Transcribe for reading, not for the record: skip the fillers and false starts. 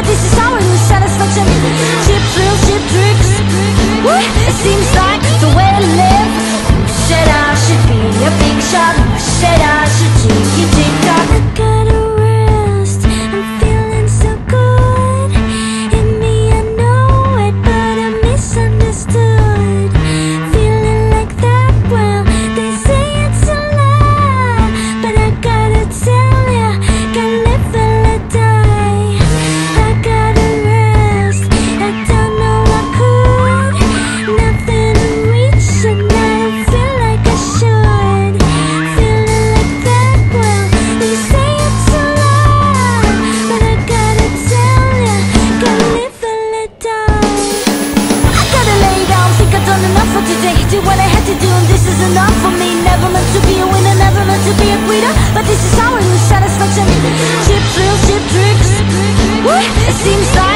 this is how I lose satisfaction. Cheap thrills, cheap tricks. Woo! It seems like the way to live. Who said I should be a big shot? Who said I should tick-tock? I gotta rest, I'm feeling so good. In me I know it, but I'm misunderstood. Feeling like that, well, they say it's a lie, but I gotta tell ya, gotta live or let die. I gotta rest, I don't know I could. Nothing to reach and I don't feel like I should. Feeling like that, well, they say it's a lie, but I gotta tell ya, gotta live or let die. I gotta lay down, think I've done enough for today. Did what I had to do and this is enough for me. Never meant to be a winner, never meant to be a quitter, but this is how I lose satisfaction. Cheap thrills, cheap tricks. Woo! It seems like